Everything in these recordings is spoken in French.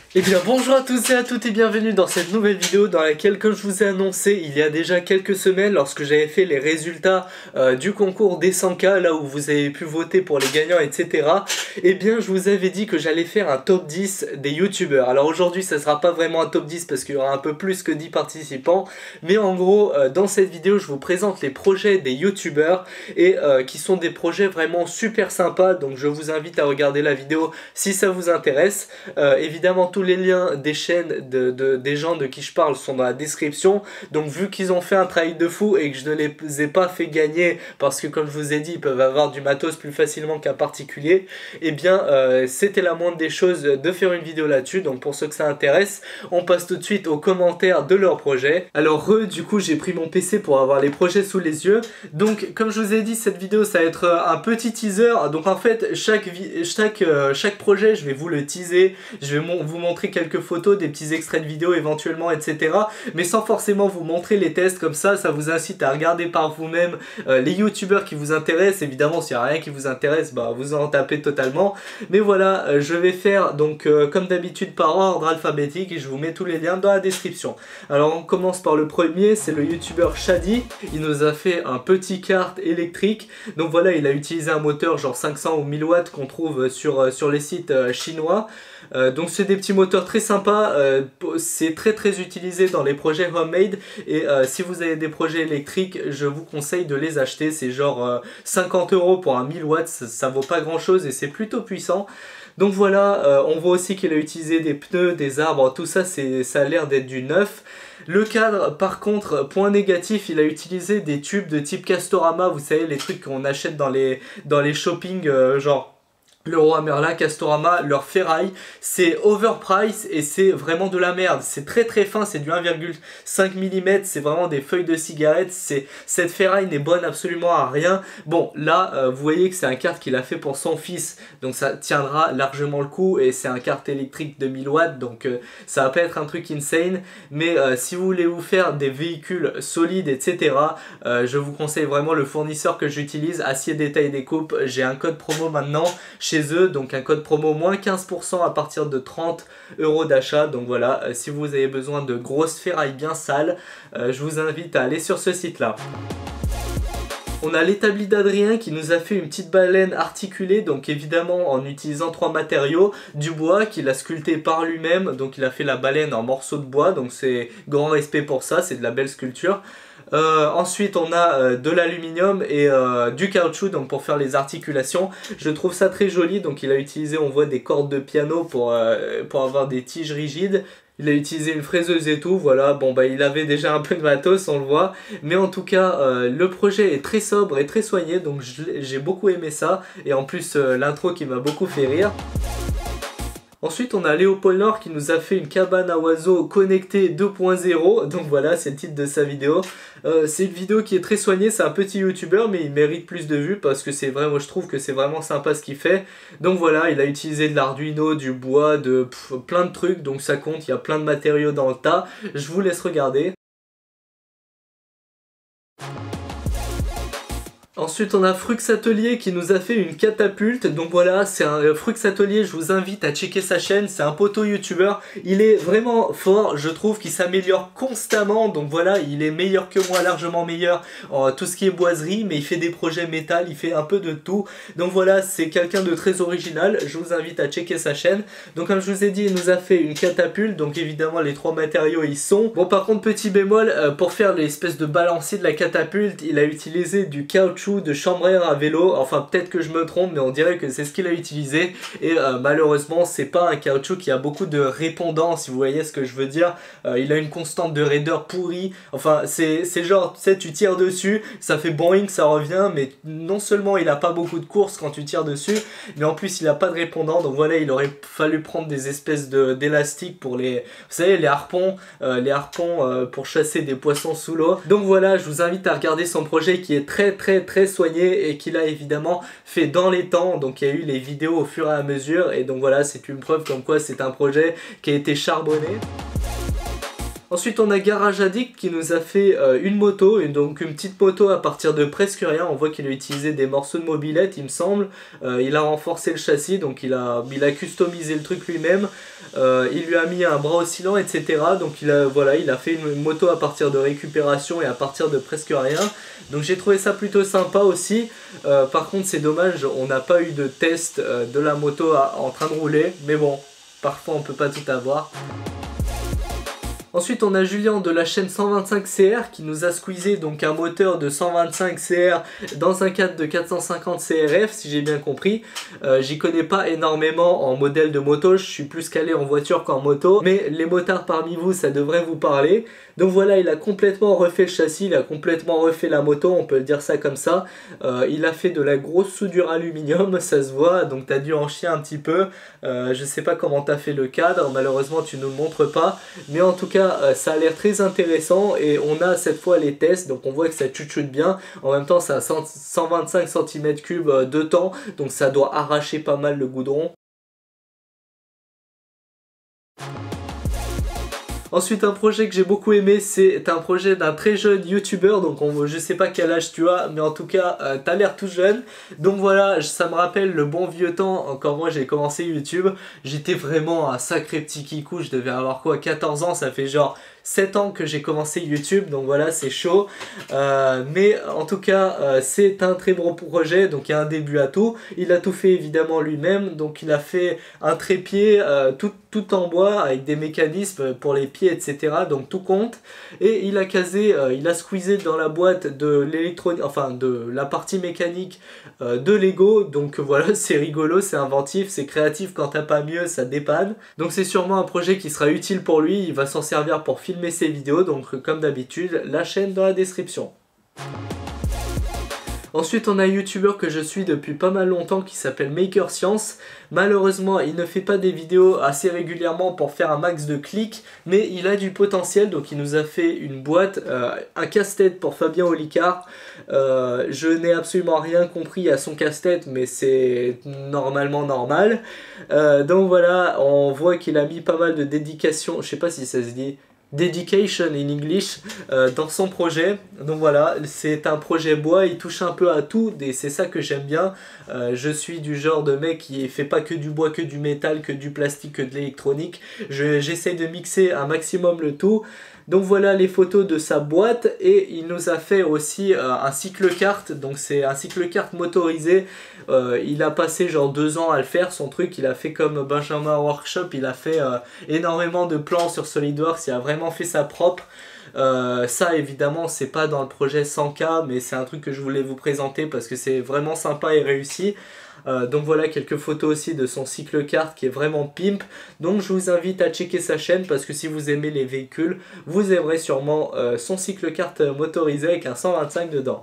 Eh bien bonjour à tous et à toutes et bienvenue dans cette nouvelle vidéo dans laquelle, comme je vous ai annoncé il y a déjà quelques semaines lorsque j'avais fait les résultats du concours des 100K, là où vous avez pu voter pour les gagnants etc, eh bien je vous avais dit que j'allais faire un top 10 des youtubeurs. Alors aujourd'hui ça sera pas vraiment un top 10 parce qu'il y aura un peu plus que 10 participants, mais en gros dans cette vidéo je vous présente les projets des youtubeurs et qui sont des projets vraiment super sympas, donc je vous invite à regarder la vidéo si ça vous intéresse. Évidemment tous les liens des chaînes des gens de qui je parle sont dans la description, donc vu qu'ils ont fait un travail de fou et que je ne les ai pas fait gagner parce que comme je vous ai dit ils peuvent avoir du matos plus facilement qu'un particulier, et bien c'était la moindre des choses de faire une vidéo là-dessus. Donc pour ceux que ça intéresse, on passe tout de suite aux commentaires de leur projet. Alors du coup j'ai pris mon PC pour avoir les projets sous les yeux, donc comme je vous ai dit cette vidéo ça va être un petit teaser, donc en fait chaque projet je vais vous le teaser, je vais vous montrer quelques photos, des petits extraits de vidéos éventuellement etc, mais sans forcément vous montrer les tests. Comme ça vous incite à regarder par vous-même les youtubeurs qui vous intéressent. Évidemment s'il n'y a rien qui vous intéresse, bah vous en tapez totalement, mais voilà, je vais faire donc comme d'habitude par ordre alphabétique et je vous mets tous les liens dans la description. Alors on commence par le premier, c'est le youtubeur Shadi. Il nous a fait un petit kart électrique, donc voilà, il a utilisé un moteur genre 500 ou 1000 watts qu'on trouve sur les sites chinois. Donc c'est des petits moteurs très sympas, c'est très utilisé dans les projets homemade, et si vous avez des projets électriques je vous conseille de les acheter. C'est genre 50 € pour un 1000 watts, ça vaut pas grand chose et c'est plutôt puissant. Donc voilà, on voit aussi qu'il a utilisé des pneus, des arbres, tout ça, ça a l'air d'être du neuf. Le cadre par contre, point négatif, il a utilisé des tubes de type Castorama, vous savez les trucs qu'on achète dans les shopping genre Leroy Merlin, Castorama, leur ferraille, c'est overprice et c'est vraiment de la merde. C'est très fin, c'est du 1,5 mm, c'est vraiment des feuilles de cigarette. Cette ferraille n'est bonne absolument à rien. Bon, là, vous voyez que c'est un kart qu'il a fait pour son fils, donc ça tiendra largement le coup, et c'est un kart électrique de 1000 watts, donc ça va pas être un truc insane. Mais si vous voulez vous faire des véhicules solides, etc., je vous conseille vraiment le fournisseur que j'utilise, Acier Détail Découpe. J'ai un code promo maintenant chez eux, donc un code promo moins 15% à partir de 30 € d'achat. Donc voilà, si vous avez besoin de grosses ferrailles bien sales, je vous invite à aller sur ce site là. On a l'établi d'Adrien qui nous a fait une petite baleine articulée, donc évidemment en utilisant 3 matériaux, du bois qu'il a sculpté par lui-même, donc il a fait la baleine en morceaux de bois, donc c'est grand respect pour ça, c'est de la belle sculpture. Ensuite on a de l'aluminium et du caoutchouc donc pour faire les articulations. Je trouve ça très joli, donc il a utilisé, on voit des cordes de piano pour avoir des tiges rigides. Il a utilisé une fraiseuse et tout, voilà. Bon bah il avait déjà un peu de matos, on le voit, mais en tout cas le projet est très sobre et très soigné, donc j'ai beaucoup aimé ça, et en plus l'intro qui m'a beaucoup fait rire. Ensuite on a Léopold Nord qui nous a fait une cabane à oiseaux connectée 2.0, donc voilà, c'est le titre de sa vidéo. C'est une vidéo qui est très soignée, c'est un petit youtubeur mais il mérite plus de vues parce que c'est vraiment, je trouve que c'est vraiment sympa ce qu'il fait. Donc voilà, il a utilisé de l'Arduino, du bois, plein de trucs, donc ça compte, il y a plein de matériaux dans le tas. Je vous laisse regarder. Ensuite on a Frux Atelier qui nous a fait une catapulte, donc voilà, c'est un Frux Atelier, je vous invite à checker sa chaîne, c'est un poteau youtubeur, il est vraiment fort, je trouve qu'il s'améliore constamment, donc voilà, il est meilleur que moi, largement meilleur en tout ce qui est boiserie, mais il fait des projets métal, il fait un peu de tout, donc voilà, c'est quelqu'un de très original, je vous invite à checker sa chaîne. Donc comme je vous ai dit, il nous a fait une catapulte, donc évidemment les 3 matériaux ils sont. Bon par contre petit bémol, pour faire l'espèce de balancier de la catapulte, il a utilisé du caoutchouc de chambre à air à vélo, enfin peut-être que je me trompe mais on dirait que c'est ce qu'il a utilisé, et malheureusement c'est pas un caoutchouc qui a beaucoup de répondants, si vous voyez ce que je veux dire. Il a une constante de raideur pourrie, enfin c'est genre, tu sais, tu tires dessus, ça fait boing, ça revient, mais non seulement il a pas beaucoup de course quand tu tires dessus, mais en plus il a pas de répondant, donc voilà, il aurait fallu prendre des espèces d'élastiques pour les, vous savez, les harpons pour chasser des poissons sous l'eau. Donc voilà, je vous invite à regarder son projet qui est très soigné et qu'il a évidemment fait dans les temps, donc il y a eu les vidéos au fur et à mesure, et donc voilà, c'est une preuve comme quoi c'est un projet qui a été charbonné. Ensuite on a Garage Addict qui nous a fait une moto, et donc une petite moto à partir de presque rien. On voit qu'il a utilisé des morceaux de mobilette il me semble. Il a renforcé le châssis, donc il a customisé le truc lui-même. Il lui a mis un bras oscillant, etc. Donc voilà, il a fait une moto à partir de récupération et à partir de presque rien. Donc j'ai trouvé ça plutôt sympa aussi. Par contre c'est dommage, on n'a pas eu de test de la moto en train de rouler. Mais bon, parfois on peut pas tout avoir. Ensuite on a Julien de la chaîne 125 CR qui nous a squeezé donc un moteur de 125 CR dans un cadre de 450 CRF si j'ai bien compris. J'y connais pas énormément en modèle de moto, je suis plus calé en voiture qu'en moto, mais les motards parmi vous ça devrait vous parler. Donc voilà, il a complètement refait le châssis, il a complètement refait la moto, on peut le dire ça comme ça. Il a fait de la grosse soudure aluminium, ça se voit, donc t'as dû en chier un petit peu. Je sais pas comment t'as fait le cadre, malheureusement tu ne le montres pas, mais en tout cas ça a l'air très intéressant et on a cette fois les tests, donc on voit que ça chuchote bien. En même temps ça a 125 cm3 de temps, donc ça doit arracher pas mal le goudron. Ensuite un projet que j'ai beaucoup aimé, c'est un projet d'un très jeune youtubeur, donc je sais pas quel âge tu as, mais en tout cas t'as l'air tout jeune. Donc voilà, ça me rappelle le bon vieux temps, quand moi j'ai commencé YouTube, j'étais vraiment un sacré petit kikou, je devais avoir quoi, 14 ans, ça fait genre 7 ans que j'ai commencé YouTube, donc voilà c'est chaud. Mais en tout cas c'est un très bon projet, donc il y a un début à tout. Il a tout fait évidemment lui-même, donc il a fait un trépied tout en bois avec des mécanismes pour les pieds etc, donc tout compte. Et il a casé, il a squeezé dans la boîte de l'électronique, enfin de la partie mécanique de Lego. Donc voilà, c'est rigolo, c'est inventif, c'est créatif, quand t'as pas mieux ça dépanne. Donc c'est sûrement un projet qui sera utile pour lui, il va s'en servir pour filmer ses vidéos, donc comme d'habitude la chaîne dans la description. Ensuite on a un youtubeur que je suis depuis pas mal longtemps qui s'appelle Maker Science. Malheureusement il ne fait pas des vidéos assez régulièrement pour faire un max de clics, mais il a du potentiel, donc il nous a fait une boîte, un casse-tête pour Fabien Olicard. Je n'ai absolument rien compris à son casse-tête, mais c'est normalement normal. Donc voilà, on voit qu'il a mis pas mal de dédication, je sais pas si ça se dit, dedication in English dans son projet. Donc voilà, c'est un projet bois, il touche un peu à tout et c'est ça que j'aime bien. Je suis du genre de mec qui fait pas que du bois, que du métal, que du plastique, que de l'électronique. J'essaie de mixer un maximum le tout. Donc voilà les photos de sa boîte, et il nous a fait aussi un cycle-carte, donc c'est un cycle-carte motorisé. Il a passé genre 2 ans à le faire, son truc, il a fait comme Benjamin Workshop, il a fait énormément de plans sur SolidWorks, il a vraiment fait sa propre. Ça évidemment c'est pas dans le projet 100K, mais c'est un truc que je voulais vous présenter parce que c'est vraiment sympa et réussi. Donc voilà quelques photos aussi de son cycle-carte qui est vraiment pimp. Donc je vous invite à checker sa chaîne parce que si vous aimez les véhicules, vous aimerez sûrement son cycle-carte motorisé avec un 125 dedans.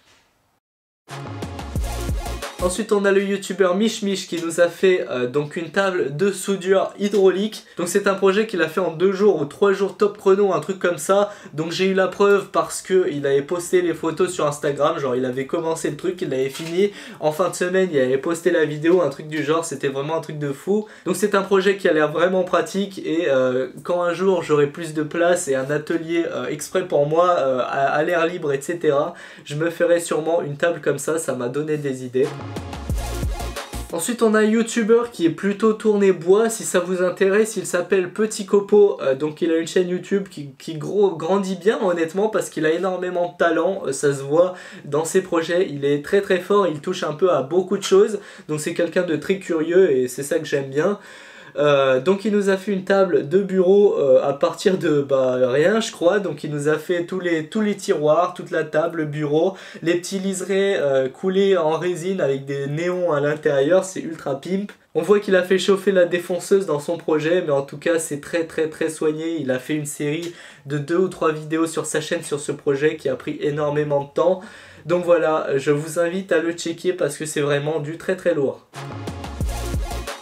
Ensuite on a le youtubeur Mich qui nous a fait donc une table de soudure hydraulique. Donc c'est un projet qu'il a fait en 2 jours ou 3 jours top chrono, un truc comme ça. Donc j'ai eu la preuve parce que il avait posté les photos sur Instagram, genre il avait commencé le truc, il l'avait fini. En fin de semaine il avait posté la vidéo, un truc du genre, c'était vraiment un truc de fou. Donc c'est un projet qui a l'air vraiment pratique, et quand un jour j'aurai plus de place et un atelier exprès pour moi à l'air libre etc, je me ferai sûrement une table comme ça m'a donné des idées. Ensuite on a un youtubeur qui est plutôt tourné bois, si ça vous intéresse, il s'appelle Petit Copo, donc il a une chaîne YouTube qui grandit bien honnêtement parce qu'il a énormément de talent, ça se voit dans ses projets, il est très très fort, il touche un peu à beaucoup de choses, donc c'est quelqu'un de très curieux et c'est ça que j'aime bien. Donc il nous a fait une table de bureau à partir de rien je crois, donc il nous a fait tous les tiroirs, toute la table, le bureau, les petits liserés coulés en résine avec des néons à l'intérieur, c'est ultra pimp. On voit qu'il a fait chauffer la défonceuse dans son projet, mais en tout cas c'est très soigné. Il a fait une série de 2 ou 3 vidéos sur sa chaîne sur ce projet qui a pris énormément de temps. Donc voilà, je vous invite à le checker parce que c'est vraiment du très lourd.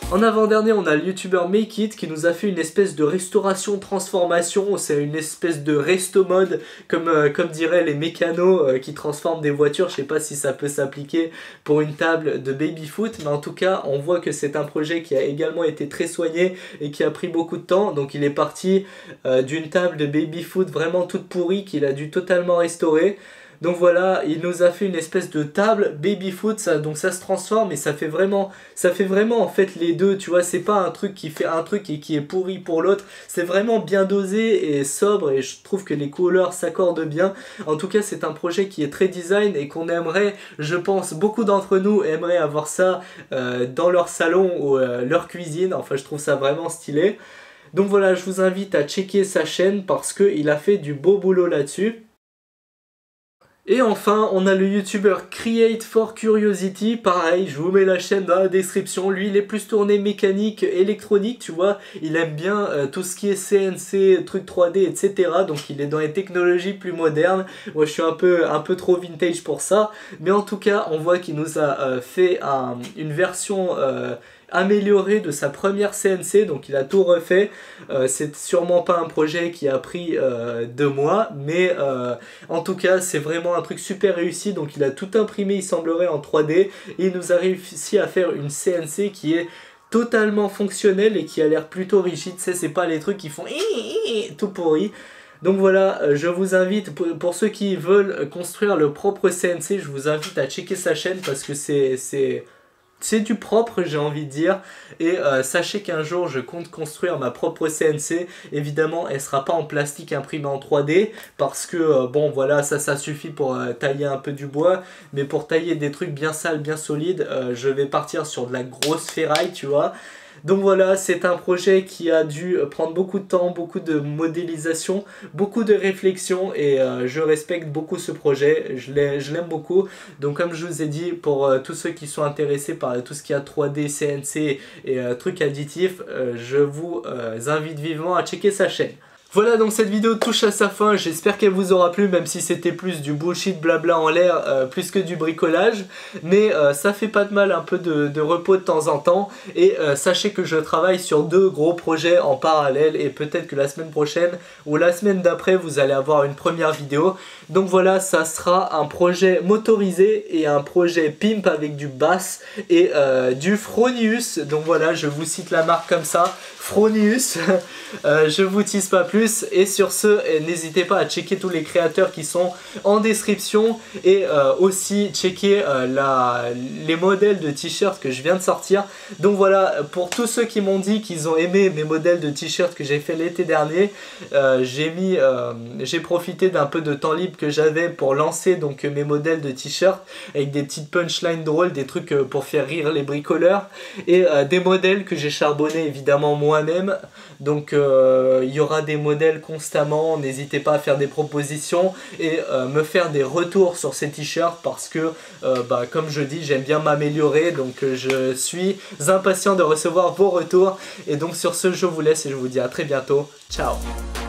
En avant-dernier, on a le youtubeur Make It qui nous a fait une espèce de restauration transformation, c'est une espèce de resto mode comme diraient les mécanos qui transforment des voitures. Je sais pas si ça peut s'appliquer pour une table de baby-foot, mais en tout cas on voit que c'est un projet qui a également été très soigné et qui a pris beaucoup de temps. Donc il est parti d'une table de baby-foot vraiment toute pourrie qu'il a dû totalement restaurer. Donc voilà, il nous a fait une espèce de table baby-foot, donc ça se transforme et ça fait vraiment en fait les deux, tu vois, c'est pas un truc qui fait un truc et qui est pourri pour l'autre, c'est vraiment bien dosé et sobre et je trouve que les couleurs s'accordent bien. En tout cas, c'est un projet qui est très design et qu'on aimerait, je pense, beaucoup d'entre nous aimeraient avoir ça dans leur salon ou leur cuisine, enfin je trouve ça vraiment stylé. Donc voilà, je vous invite à checker sa chaîne parce qu'il a fait du beau boulot là-dessus. Et enfin, on a le youtubeur Create for Curiosity, pareil, je vous mets la chaîne dans la description. Lui, il est plus tourné mécanique, électronique, tu vois, il aime bien tout ce qui est CNC, trucs 3D, etc. Donc il est dans les technologies plus modernes. Moi, je suis un peu trop vintage pour ça, mais en tout cas, on voit qu'il nous a fait une version amélioré de sa première CNC, donc il a tout refait. C'est sûrement pas un projet qui a pris 2 mois, mais en tout cas c'est vraiment un truc super réussi. Donc il a tout imprimé, il semblerait, en 3D et il nous a réussi à faire une CNC qui est totalement fonctionnelle et qui a l'air plutôt rigide. C'est pas les trucs qui font tout pourri. Donc voilà, je vous invite, pour ceux qui veulent construire leur propre CNC, je vous invite à checker sa chaîne parce que c'est du propre, j'ai envie de dire. Et sachez qu'un jour je compte construire ma propre CNC. Évidemment elle sera pas en plastique imprimé en 3D parce que bon voilà, ça suffit pour tailler un peu du bois. Mais pour tailler des trucs bien sales, bien solides, je vais partir sur de la grosse ferraille, tu vois. Donc voilà, c'est un projet qui a dû prendre beaucoup de temps, beaucoup de modélisation, beaucoup de réflexion et je respecte beaucoup ce projet, je l'aime beaucoup. Donc comme je vous ai dit, pour tous ceux qui sont intéressés par tout ce qui a 3D, CNC et trucs additifs, je vous invite vivement à checker sa chaîne. Voilà, donc cette vidéo touche à sa fin, j'espère qu'elle vous aura plu, même si c'était plus du bullshit blabla en l'air, plus que du bricolage. Mais ça fait pas de mal un peu de repos de temps en temps. Et sachez que je travaille sur 2 gros projets en parallèle. Et peut-être que la semaine prochaine ou la semaine d'après, vous allez avoir une première vidéo. Donc voilà, ça sera un projet motorisé et un projet pimp avec du bass et du Fronius. Donc voilà, je vous cite la marque comme ça, Fronius. Je vous tease pas plus. Et sur ce, n'hésitez pas à checker tous les créateurs qui sont en description et aussi checker les modèles de t-shirts que je viens de sortir. Donc voilà, pour tous ceux qui m'ont dit qu'ils ont aimé mes modèles de t-shirts que j'ai fait l'été dernier, j'ai profité d'un peu de temps libre que j'avais pour lancer donc mes modèles de t-shirts avec des petites punchlines drôles, des trucs pour faire rire les bricoleurs et des modèles que j'ai charbonnés évidemment moi-même. Donc il y aura des modèles constamment, n'hésitez pas à faire des propositions et me faire des retours sur ces t-shirts parce que comme je dis, j'aime bien m'améliorer, donc je suis impatient de recevoir vos retours. Et donc sur ce, je vous laisse et je vous dis à très bientôt, ciao.